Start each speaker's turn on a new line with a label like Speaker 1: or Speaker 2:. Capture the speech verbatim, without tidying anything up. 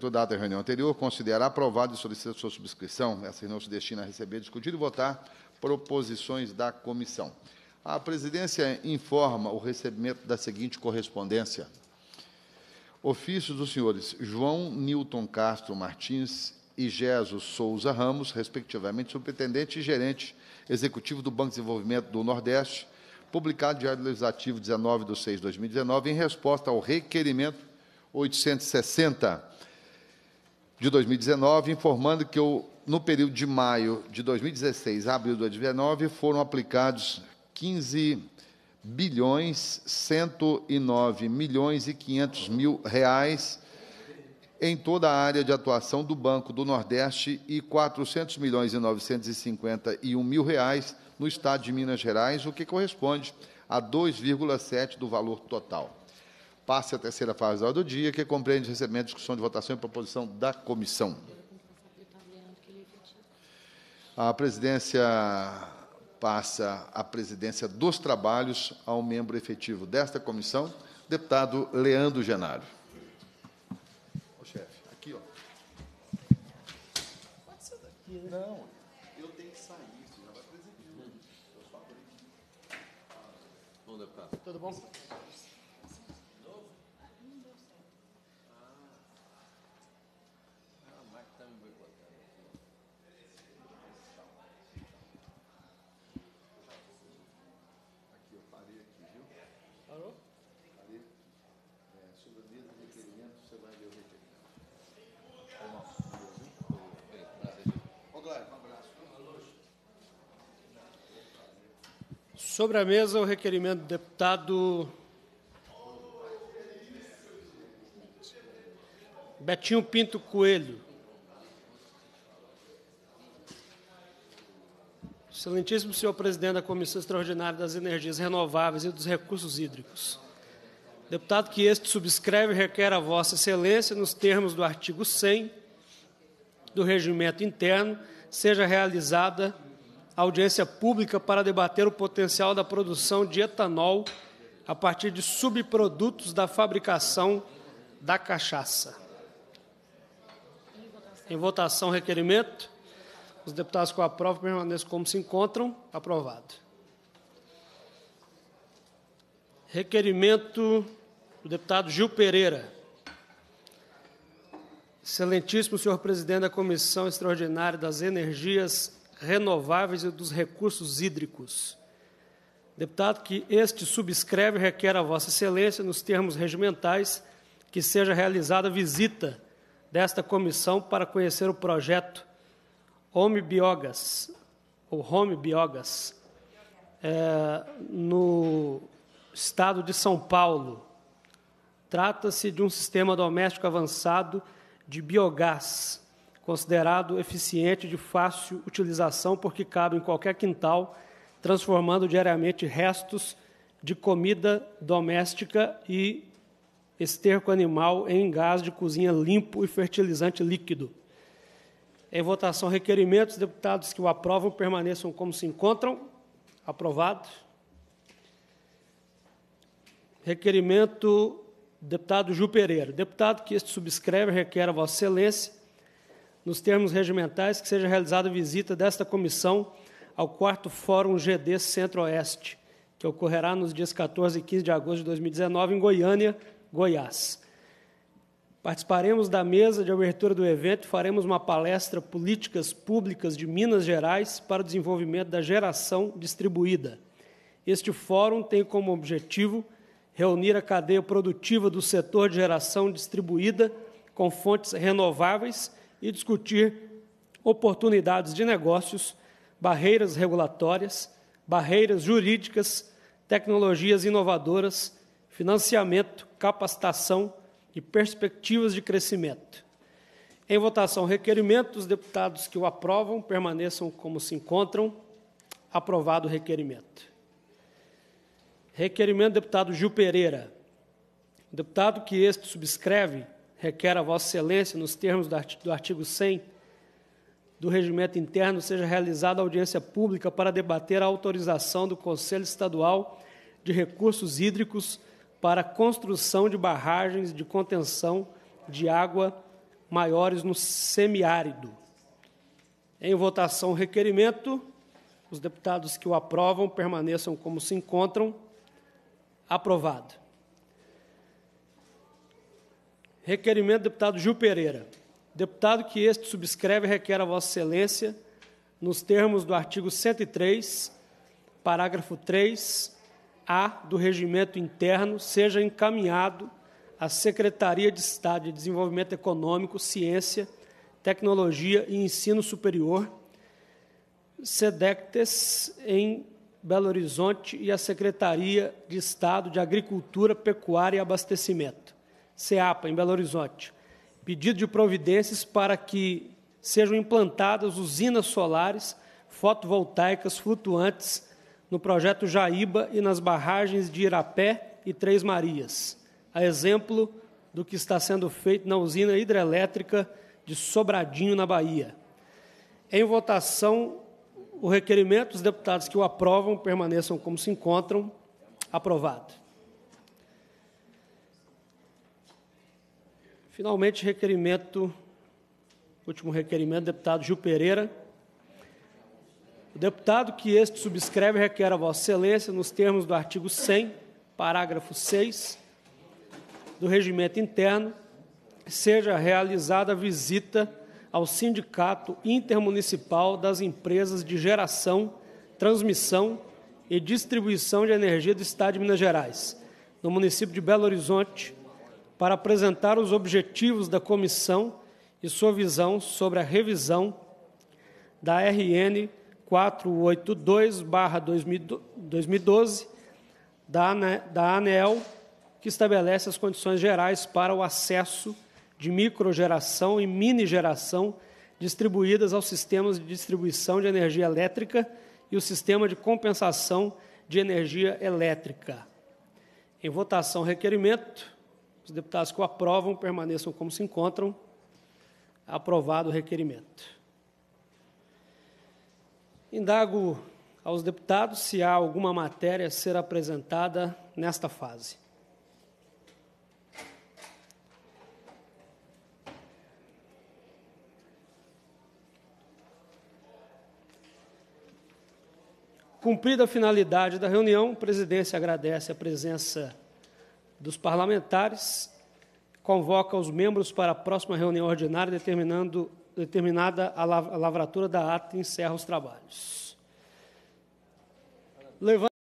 Speaker 1: Estudada a reunião anterior, considera aprovado e solicita sua subscrição. Essa reunião se destina a receber, discutir e votar proposições da comissão. A presidência informa o recebimento da seguinte correspondência. Ofícios dos senhores João Nilton Castro Martins e Geso Souza Ramos, respectivamente, superintendente e gerente executivo do Banco de Desenvolvimento do Nordeste, publicado no Diário Legislativo dezenove de seis de dois mil e dezenove, em resposta ao requerimento oitocentos e sessenta de dois mil e dezenove, informando que, no período de maio de dois mil e dezesseis a abril de dois mil e dezenove, foram aplicados quinze bilhões cento e nove milhões e quinhentos mil reais em toda a área de atuação do Banco do Nordeste e quatrocentos milhões e novecentos e cinquenta e um mil reais no Estado de Minas Gerais, o que corresponde a dois vírgula sete do valor total. Passe a terceira fase da ordem do dia, que compreende recebimento, discussão de votação e proposição da comissão. A presidência passa a presidência dos trabalhos ao membro efetivo desta comissão, deputado Leandro Genaro. Ô, chefe, aqui, ó. Pode ser daqui, né? Não, eu tenho que sair, você já vai presidir. Bom, deputado. Tudo bom?
Speaker 2: Sobre a mesa, o requerimento do deputado Betinho Pinto Coelho. Excelentíssimo senhor presidente da Comissão Extraordinária das Energias Renováveis e dos Recursos Hídricos. Deputado que este subscreve requer a vossa excelência, nos termos do artigo cem do Regimento Interno, seja realizada audiência pública para debater o potencial da produção de etanol a partir de subprodutos da fabricação da cachaça. Em votação, requerimento. Os deputados que o aprovam permaneçam como se encontram. Aprovado. Requerimento do deputado Gil Pereira. Excelentíssimo senhor presidente da Comissão Extraordinária das Energias Renováveis e dos Recursos Hídricos. Deputado que este subscreve requer a vossa excelência, nos termos regimentais, que seja realizada visita desta comissão para conhecer o projeto Home Biogas, ou Home Biogas, é, no estado de São Paulo. Trata-se de um sistema doméstico avançado de biogás, considerado eficiente de fácil utilização, porque cabe em qualquer quintal, transformando diariamente restos de comida doméstica e esterco animal em gás de cozinha limpo e fertilizante líquido. Em votação, requerimentos. Deputados que o aprovam permaneçam como se encontram. Aprovado. Requerimento do deputado Gil Pereira. Deputado que este subscreve requer a vossa excelência, nos termos regimentais, que seja realizada visita desta comissão ao quarto Fórum G D Centro-Oeste, que ocorrerá nos dias quatorze e quinze de agosto de dois mil e dezenove, em Goiânia, Goiás. Participaremos da mesa de abertura do evento e faremos uma palestra Políticas Públicas de Minas Gerais para o desenvolvimento da geração distribuída. Este fórum tem como objetivo reunir a cadeia produtiva do setor de geração distribuída com fontes renováveis e discutir oportunidades de negócios, barreiras regulatórias, barreiras jurídicas, tecnologias inovadoras, financiamento, capacitação e perspectivas de crescimento. Em votação, requerimento. Os deputados que o aprovam permaneçam como se encontram. Aprovado o requerimento. Requerimento do deputado Gil Pereira. O deputado que este subscreve requer a vossa excelência, nos termos do artigo cem do Regimento Interno, seja realizada audiência pública para debater a autorização do Conselho Estadual de Recursos Hídricos para a construção de barragens de contenção de água maiores no semiárido. Em votação, o requerimento. Os deputados que o aprovam permaneçam como se encontram. Aprovado. Requerimento do deputado Gil Pereira. Deputado que este subscreve requer a Vossa Excelência, nos termos do artigo cento e três, parágrafo três A do Regimento Interno, seja encaminhado à Secretaria de Estado de Desenvolvimento Econômico, Ciência, Tecnologia e Ensino Superior, SEDECTES, em Belo Horizonte, e à Secretaria de Estado de Agricultura, Pecuária e Abastecimento, SEAPA, em Belo Horizonte, pedido de providências para que sejam implantadas usinas solares fotovoltaicas flutuantes no projeto Jaíba e nas barragens de Irapé e Três Marias, a exemplo do que está sendo feito na usina hidrelétrica de Sobradinho, na Bahia. Em votação, o requerimento, os deputados que o aprovam permaneçam como se encontram. Aprovado. Finalmente, requerimento, último requerimento, deputado Gil Pereira. O deputado que este subscreve requer a Vossa Excelência, nos termos do artigo cem, parágrafo seis, do Regimento Interno, seja realizada a visita ao Sindicato Intermunicipal das Empresas de Geração, Transmissão e Distribuição de Energia do Estado de Minas Gerais, no município de Belo Horizonte, para apresentar os objetivos da comissão e sua visão sobre a revisão da R N quatrocentos e oitenta e dois barra dois mil e doze da ANEEL, que estabelece as condições gerais para o acesso de microgeração e minigeração distribuídas aos sistemas de distribuição de energia elétrica e o sistema de compensação de energia elétrica. Em votação, requerimento. Os deputados que o aprovam permaneçam como se encontram. Aprovado o requerimento. Indago aos deputados se há alguma matéria a ser apresentada nesta fase. Cumprida a finalidade da reunião, a presidência agradece a presença dos parlamentares, convoca os membros para a próxima reunião ordinária, determinando, determinada a lavratura da ata, e encerra os trabalhos. Levando